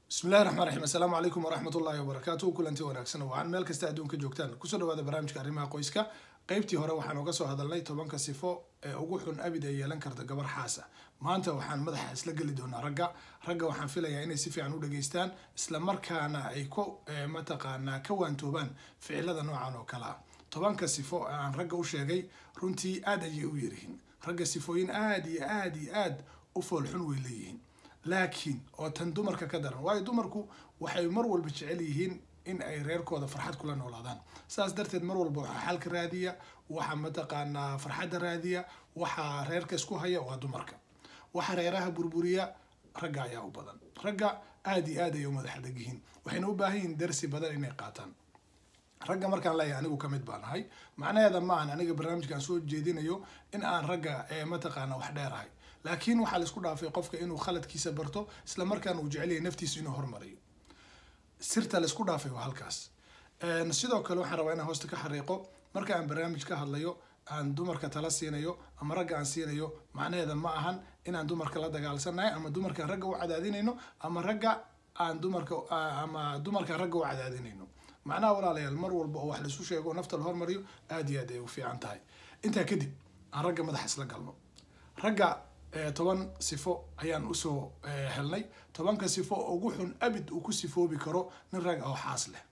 بسم الله الرحمن الرحيم. السلام عليكم ورحمة الله وبركاته. كلنتي wanaagsan waxaan meel kasta adduunka joogtaan ku soo dhawaada barnaamijka arrimaha qoyska. qaybtii hore waxaan uga soo hadalnay 10 sifo ee ugu xun abid ay yeelan karta gabar xaas ah. Maanta waxaan madaxa isla gali doonaa ragga waxaan filayaa inay si fiican u dhageystaan isla markaana ay ku mataqaana ka waantoobaan ficilada noocan oo kala ah. 10 sifo aan ragga u sheegay runtii aad ay u yiriin. ragga sifooyin aad u fool xun way leeyihiin. laakiin oo tan dumarka ka daran waayo dumarku waxay mar walba jecel yihiin in ay reerkooda farxad kula noolaadaan saas darteed mar walba waxa xalka raadiya waxa mataqaana farxadda raadiya waxa reerka isku haya waa dumarka waxa reeraha burburiya ragga ayaa u badan ragga aad ay u madax adag yihiin waxayna u baahan yihiin darsi badan inay qaataan ragga markaan leeyahay anigu ka mid baan ahay macnaheeda ma aan aniga barnaamijkan soo jeedinayo in aan ragga mataqaana wax dheerahay laakiin waxa la isku dhaafay qofka inuu khaladkiisa barto isla markaana uu jecel yahay naftiisa inuu hormariyo sirta la isku dhaafay waa halkaas sidoo kale waxaan rabaa inaan hoosta ka xariiqo marka aan barnaamij ka hadlayo aan dumarka tala siinayo ama ragga aan siinayo macnaheeda ma ahan inaan dumarka la dagaalsanahay ama dumarka ragga u cadaadinayno ama ragga aan dumarka ragga u cadaadinayno macnaha walaalayaal mar walba oo wax la isku sheego nafta la hormariyo aad iyo aad ay u fiican tahay intaa kadib aan ragga madax isla galno ragga 10 sifo ayaan u soo helnay 10 sifo ugu xun abid uu ku sifoobi karo nin rag ah oo xaas leh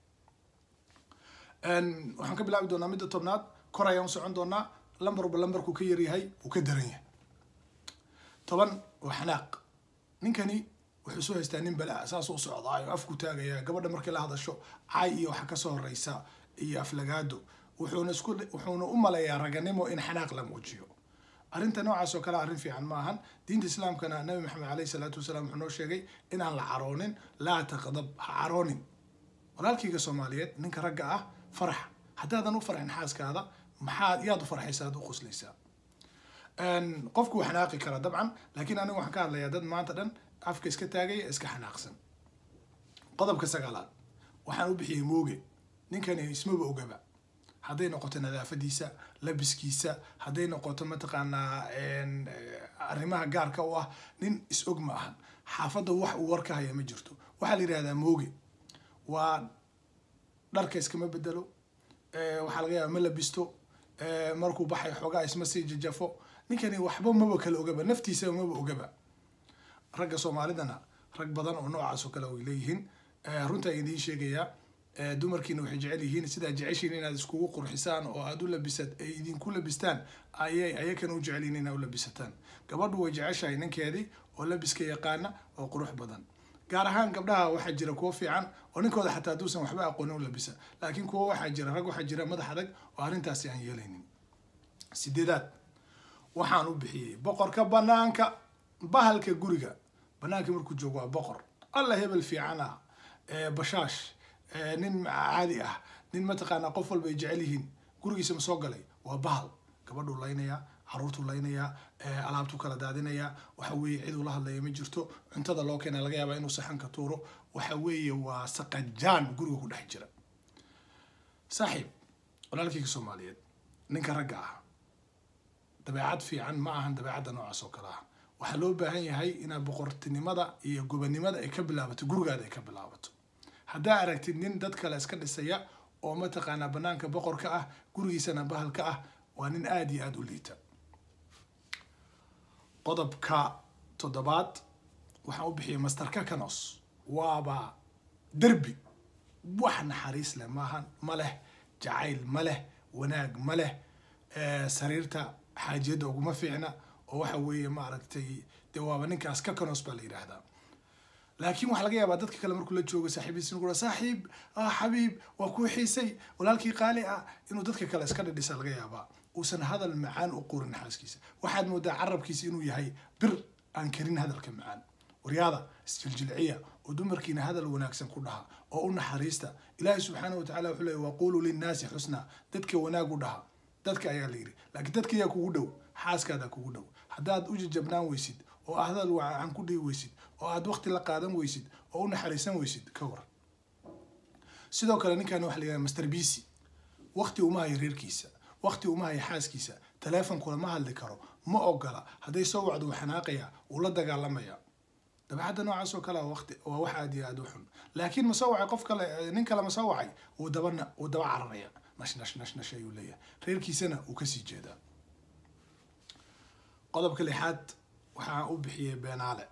waxaan ka bilaabi doonaa midda 10aad kor ayaan socon doonaa lambarku ka yar yahay uu ka daran yahay 10 waa xanaaq ninkani wuxuu soo haystaa nin balaa saas u socdaayo afku taagaya gabadha markay la hadasho caay iyo waxa ka soo horeysa iyo aflagaado wuxuuna u maleeyaa raganimo in xanaaq la muujiyo arrinta noocaas oo kale arrin fiican ma ahan diinta islaamkana nabi maxamed calayhi salaatu wasalaam wuxuu noo sheegay inaan la caroonin laa taqdab ha caroonin walaalkayga soomaaliyeed ninka ragga ah farax haddaadan u farxin xaaskaada yaad u farxaysaa aad u qoslaysaa qofku waa xanaaqi kara dabcan laakiin aniga waxaan ka hadlayaa dad maanta dhan afka iska taagaya iska xanaaqsan qodobka 9aad waxaan u bixiyey mooge ninkani ismaba ogaba hadday noqoto nadaafadiisa labiskiisa hadday noqoto mataqaanaa arrimaha gaarka u ah nin is-og ma ahan xaafadda wax uu warka haya ma jirto waxaa la yidhahdaa mooge waa dharka iskama bedelo waxaa laga yaaba ma labisto markuu baxay xoogaa isma sii jajafo ninkani waxba maba kala ogaba naftiisaba maba ogaba ragga soomaalidana rag badan oo noocaas oo kale way leeyihiin runta idiin sheegayaa dumarkiina waxay jecel yihiin sidaa jeceshiin inaad iskugu qurxisaan oo aad u labisad ay idinku labistaan ayakana u jecel yihiin inaad u labisataan gabadhu way jeceshahay ninkeedii oo labiska yaqaana oo qurux badan gaar ahaan gabdhaha waxaa jira kuwo fiican oo ninkooda xataa hadduusan waxba aqoonin u labisa laakiin kuwo waxaa jira madax adag oo arrintaasi aan yeelaynin 8aad waxaan u bixiyey boqorka banaanka bahalka guriga banaanka markuu joogo waa boqor alla hebel fiican ah bashaash nin caadi ah nin mataqaana qof walba ay jecel yihiin gurigiisa ma soo galay waa bahal gabadhuu laynayaa caruurtuu laynayaa alaabtuu kala daadinayaa waxa weeye cid uu la hadlaya ma jirto cuntada loo keena laga yaabaa inuu saxanka tuuro waxa weeye waa saqajaan guriga ku dhex jira saaxiib walaalkayga soomaaliyeed ninka ragga ah dabeecad fiican ma ahan dabeecadda noocaas oo kale ah waxaa loo baahan yahay inaad boqortinimada iyo gobannimada ay ka bilaabato gurigaada ay ka bilaabato haddaa aragtid nin dad kale iska dhisaya oo mataqaanaa banaanka boqorka ah gurigiisana bahalka ah waa nin aad iyo aad u liita qodobka 7aad waxaan u bixiyay masterka kanos waaba derbi wax naxariis leh maahan ma leh jacayl ma leh wanaag ma leh sariirta xaajiyadda uguma fiicna oo waxa weeye ma aragtay dee waaba ninkaas ka kanos baa la yidhaahdaa laakiin waxaa laga yaabaa dadka kale markuu la joogo saaxiibiisa inuu saaxiib xabiib waa kuu xiisay walaalkii qaali ah inuu dadka kale iska dhidhisa laga yaabaa uusan hadal macaan u qorin xaaskiisa waxaad moodaa carabkiisa inuu yahay bir aan karin hadalka macaan waryaada isjiljilciya oo dumarkiina hadal wanaagsan ku dhaha oo u naxariista ilaahay subxaanahu watacaala wuxuu leeyahy waquuluu linnaasi xusna dadka wanaag u dhaha dadka ayaa la yidhi laakiin dadka ayaa kugu dhow xaaskaada kugu dhow haddaad u jajabnaan weysid oo hadal wacan ku dhihi weysid oo aad waqti la qaadan weysid oo u naxariisan weysid ka war sidoo kale ninkan waxa la yidhahdaa master bc waqti uma hayo reerkiisa waqti uma hayo xaaskiisa teleefonkula ma hadli karo ma ogola hadday soo wacdo uu xanaaqaya uu la dagaalamaya dabeecadda noocaas oo kale waqti waa wax aad iyo aad u xun laakiin ma soo wacay qof kale nin kale ma soo wacay uu daba cararaya nash ayuu leeyahay reerkiisana uu kasii jeedaa qodobka lixaad waxaan u bixiyay beenaale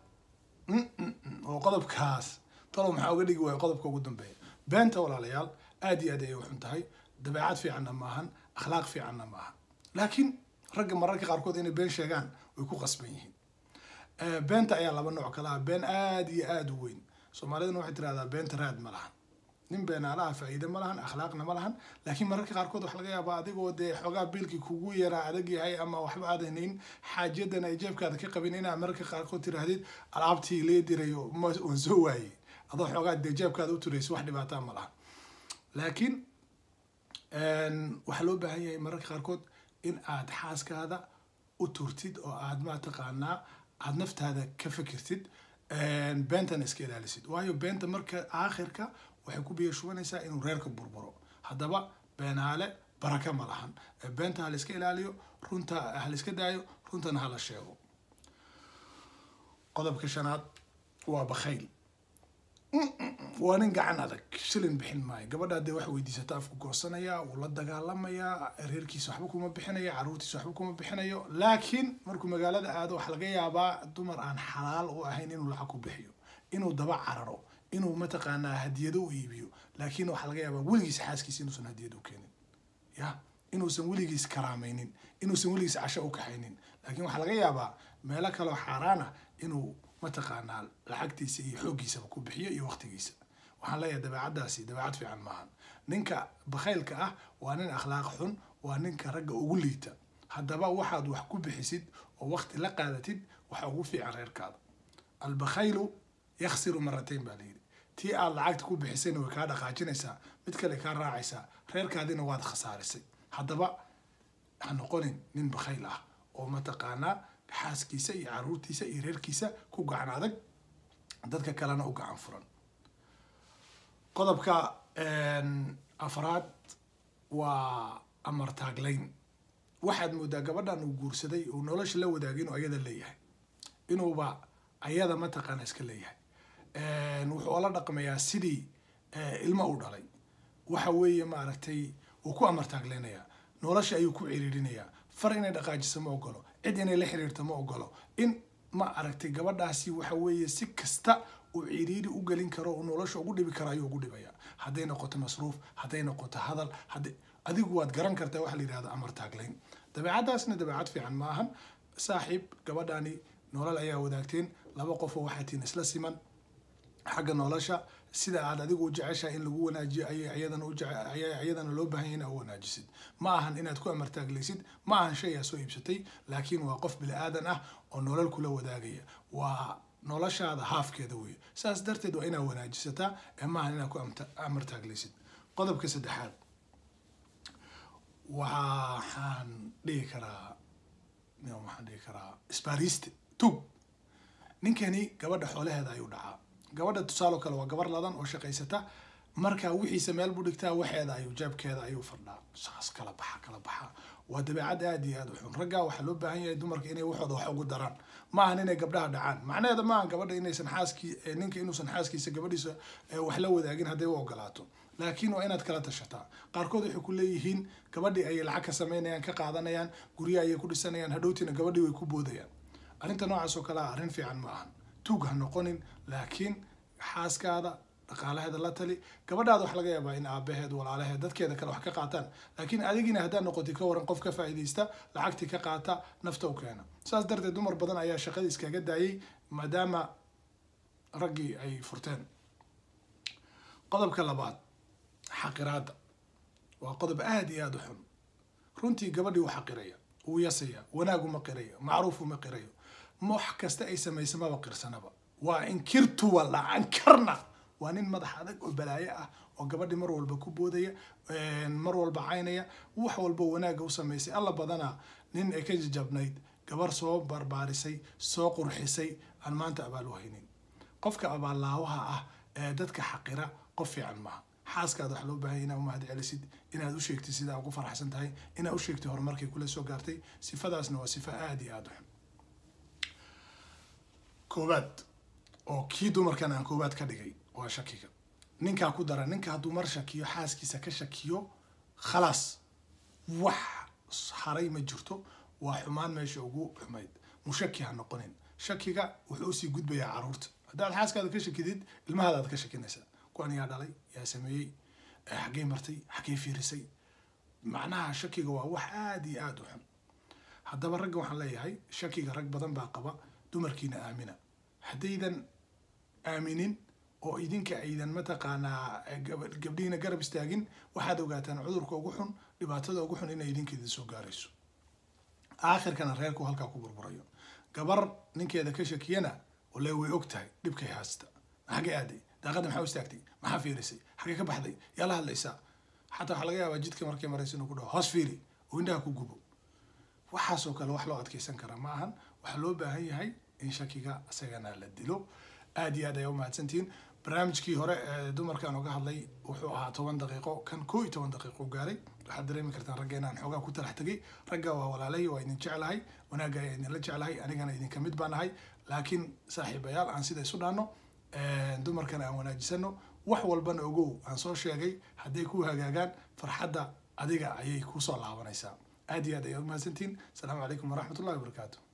oo qodobkaas talow maxaa uga dhigi waaya qodobka ugu dambeeya beenta walaalayaal aad iyo aad ayay u xun tahay dabeecad fiicanna maahan akhlaaq fiicanna maahan laakiin ragga mararka qaarkood inay been sheegaan way ku qasban yihiin beenta ayaa laba nooc kala ah been aad iyo aad u weyn soomaaliduna waxay tirahdaa beenta raad ma lahan nin beenaalaha faa'iido ma lahan akhlaaqna ma lahan laakiin mararka qaarkood waxa laga yaabaa adigoo dee xoogaa biilkii kugu yaraa adag yahay ama waxba aadanayn xaajadan ay jeebkaada ka qabin inaad mararka qaarkood tiraahdid alaabtii lee dirayo waan soo waayey adoo xoogaa dee jeebkaada u turayso wax dhibaataa ma lahan laakiin waxaa loo baahan yahay mararka qaarkood in aad xaaskaada u turtid oo aad mataqaanaa aad naftaada ka fikirtid beentana iska ilaalisid waayo beenta marka aakhirka waxay ku biyo shubanaysaa inuu reerka burburo haddaba beenaale baraka ma lahan beenta ha la iska ilaaliyo runta ha la iska daayo runtana ha la sheego qodobka shanaad waa bakhayl waa nin gacan adag shilin bixin maayo gabadha hadee wax weydiisata afku goosanaya wuu la dagaalamayaa reerkiisa waxba kuma bixinayo caruurtiisa waxba kuma bixinayo laakiin markuu magaalada aado waxa laga yaabaa dumar aan xalaal u ahayn inuu lacag ku bixiyo inuu daba cararo inuu mataqaanaa hadiyado u iibiyo laakiin waxa laga yaabaa weligiis xaaskiisa inuusan hadiyad u keenin ya inuusan weligiis karaamaynin inuusan weligiis casho u kaxaynin laakiin waxaa laga yaabaa meelo kaloo xaaraan ah inuu mataqaanaa lacagtiisa iyo xooggiisaba ku bixiyo iyo waqtigiisa waxaan leeyahay dabeecaddaasi dabeecad fiican maahan ninka bakhaylka ah waa nin akhlaaq xun waa ninka ragga ugu liita haddaba waxaad wax ku bixisid oo waqti la qaadatid waxa ugu fiican reerkaada albakhaylu yakhsiru maratayn baa layidhi tii aad lacagta ku bixisayna way kaa dhaqaajinaysaa mid kale kaa raacaysaa reerkaadina waad khasaarisay haddaba ha noqonin nin bakhayl ah oo mataqaanaa xaaskiisa iyo caruurtiisa iyo reerkiisa ku gacan adag dadka kalena u gacan furan qodobka afraad waa amar taaglayn waxaad moodaa gabadhan uu guursaday uu nolosha la wadaagay inuu ayada leeyahay inuuba ayada mataqaana iska leeyahay wuxuu ola dhaqmayaa sidii ilmo u dhalay waxa weeye maaragtay uu ku amar taaglaynayaa nolosha ayuu ku ciriirinayaa far inay dhaqaajiso ma ogolo cid inay la xiriirto ma ogolo in ma aragtay gabadhaasi waxa weeye si kasta uu ciriiri u gelin karo uu nolosha ugu dhibi karo ayuu ugu dhibayaa hadday noqoto masruuf hadday noqoto hadal adigu waad garan kartaa waxa la yidhahda amar taaglayn dabeecaddaasna dabeecad fiican ma ahan saaxiib gabadhaani nolol ayaa wadaagteen laba qofoo waxaa tiin isla siman xagga nolosha sida aad adigu u jeceshahay in lagu wanaajiyo ayadana loo baahan yahay inaad u wanaajisid ma ahan inaad ku amartaaglaysid ma ahan shay aa soo iibsatay laakiin waa qof bini aadan ah oo nolol kula wadaagaya waa noloshaada haafkeeda weeye saas darteed waa inaad wanaajisataa ee ma ahan inaad ku amartaaglaysid qodobka saddexaad waxaan dhihi karaa isbaariste tug ninkani gabadha xoolaheeda ayuu dhacaa gabadha tusaalo kale waa gabar ladan oo shaqaysata markaa wixiisa meel buu dhigtaa waxeeda ayuu jaabkeeda ayuu fardhaa saas kala baxa waa dabeecad aad iyo aad u xun raggaa waxaa loo baahan yahay dumarka inay waxooda wax ugu daraan ma ahan inay gabdhaha dhacaan macnaheeda maahan gabadha inaysan ninka inuusan xaaskiisa gabadhiisa wax la wadaagin hadday u ogolaato laakiin waa inaad kala tashataa qaarkood waxay ku leeyihiin gabadhii ayay lacag ka samaynayaan ka qaadanayaan gurya ayay ku dhisanayaan hadhowtiina gabadhii way ku boodayaan arrinta noocaas oo kale ah arrin fiican ma ahan tuug ha noqonin laakiin xaaskaada dhaqaalaheeda la tali gabadhaada wax laga yaabaa in aabaheed walaalaheed dadkeeda kale wax ka qaataan laakiin adigina haddaad noqotid ka waran qof ka faa'iidaysta lacagtii ka qaata nafta u keena saas darteed dumar badan ayaa shaqada iskaga daayay maadaama raggii ay furteen qodobka labaad xaqiraada waa qodob aad iyo aad u xun runtii gabadhii u xaqiraya uu yasaya wanaagu ma qirayo macruufu ma qirayo wax kasta ay samaysa maba qirsanaba waa inkirtu wala ankarna waa nin madax adag oo balaayo ah oo gabadhii mar walba ku boodaya mar walba caynaya wax walba wanaaga u samaysay alla badanaa nin ay ka jajabnayd gabar soo barbaarisay soo qurxisay aan maanta abaal u haynin qofka abaallaawaha ah ee dadka xaqira qof fiican maaha xaaskaada wax loo baahanya inaad u mahad celisid inaad u sheegtid sidaa ugu faraxsan tahay inaad u sheegtid horumarkay kula soo gaartay sifadaasna waa sifo aad iyo aad u xun koowaad oo kii dumarkan aan koowaad ka dhigay waa shakiga. ninkaa ku dara, ninka hadduu mar shakiyo xaaskiisa ka shakiyo khalaas wax haray ma jirto, waa xumaan meesha ugu xumayd. mushaki ha noqonin. shakiga wuxuu usii gudbayaa caruurta. haddaad xaaskaada ka shakidid ilmahaadaad ka shakinaysaa. kuwan yaa dhalay, yaa sameeyey, xaggee martay, xaggee fiirisay. macnaha shakiga waa wax aada iyo aada u xun. haddaba ragga waxaan leeyahay shakiga rag badan baa qaba, dumarkiina aamina. haddaydan aaminin oo idinka aydan mataqaanaa gabdhihiina garab istaagin, waxaad ogaataan cudurka ugu xun, dhibaatada ugu xun inay idinka idin soo gaarayso. aakhirkana reerku halkaa ku burburayo. gabar ninkeeda ka shakiyana walla way og tahay dhibkay haasta. xaggee aaday, daaqadda maxaa u istaagtay, maxaa fiirisay, xaggee ka baxday, yaa la hadlaysaa. xataa waxaa laga yaabaa jidka markay maraysa inuu ku dhaho hoos fiiri oo indhaha ku gubo. waxaasoo kale wax loo adkeysan kara ma ahan. waxaa loo baahan yahay in shakiga isagana la dilo. aada iyo aad ayaa u mahadsantihiin. barnaamijkii hore dumarkaan oga hadlay wuxuu ahaa 10 daqiiqo, kan 11 daqiiqo gaaray. waxaad dareemi kartaan ragga inaan xoogaa ku talax tegay. ragga waa walaalay, waa idin jeclahay, wanaagga ayaa idinla jeclahay, anigana idinka mid baan ahay. laakiin saaxiibayaal aan sida isu dhaano, dumarkana aan wanaajisano. wax walbana ogow aan soo sheegay hadday ku hagaagaan farxadda adiga ayay kusoo laabanaysaa. aada iyo aad ayaa u mahadsantihiin. asalaamu calaykum waraxmatullahi wabarakaatu.